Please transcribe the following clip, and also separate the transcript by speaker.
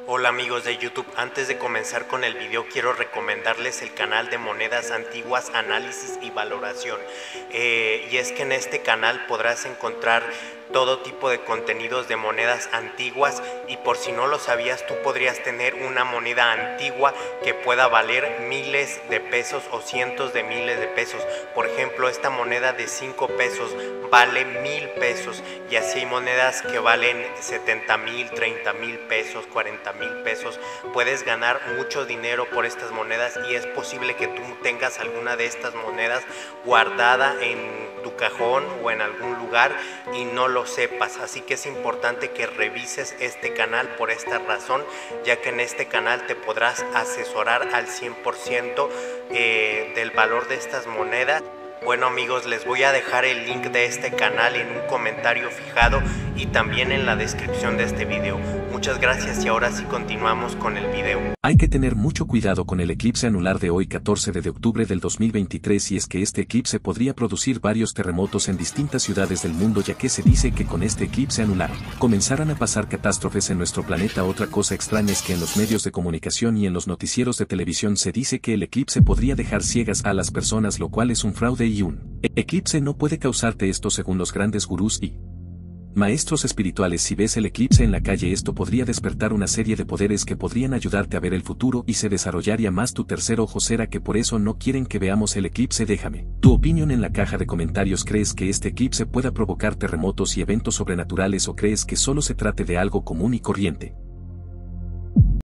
Speaker 1: Hola amigos de YouTube, antes de comenzar con el video quiero recomendarles el canal de monedas antiguas, análisis y valoración. Y es que en este canal podrás encontrar todo tipo de contenidos de monedas antiguas, y por si no lo sabías, tú podrías tener una moneda antigua que pueda valer miles de pesos o cientos de miles de pesos. Por ejemplo, esta moneda de 5 pesos vale 1000 pesos, y así hay monedas que valen 70,000, 30,000 pesos, 40,000 pesos. Puedes ganar mucho dinero por estas monedas, y es posible que tú tengas alguna de estas monedas guardada en tu cajón o en algún lugar y no lo sepas. Así que es importante que revises este canal por esta razón, ya que en este canal te podrás asesorar al 100% del valor de estas monedas. Bueno amigos, les voy a dejar el link de este canal en un comentario fijado y también en la descripción de este video. Muchas gracias, y ahora sí continuamos con el video.
Speaker 2: Hay que tener mucho cuidado con el eclipse anular de hoy 14 de octubre del 2023, y es que este eclipse podría producir varios terremotos en distintas ciudades del mundo, ya que se dice que con este eclipse anular comenzarán a pasar catástrofes en nuestro planeta. Otra cosa extraña es que en los medios de comunicación y en los noticieros de televisión se dice que el eclipse podría dejar ciegas a las personas, lo cual es un fraude, y un eclipse no puede causarte esto según los grandes gurús y maestros espirituales. Si ves el eclipse en la calle, esto podría despertar una serie de poderes que podrían ayudarte a ver el futuro y se desarrollaría más tu tercer ojo. ¿Será que por eso no quieren que veamos el eclipse? Déjame tu opinión en la caja de comentarios. ¿Crees que este eclipse pueda provocar terremotos y eventos sobrenaturales, o crees que solo se trate de algo común y corriente?